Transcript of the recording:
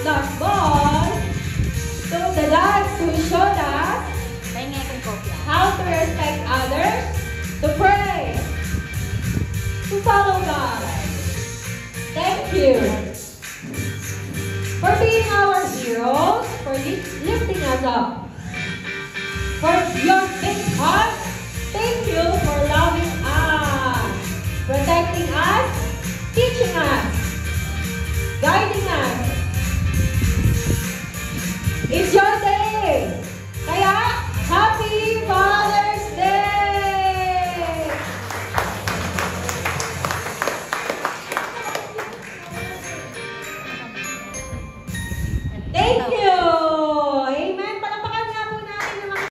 ball. So the gods who showed us how to respect others, to pray, to follow God. Thank you for being our heroes, for lifting us up, for your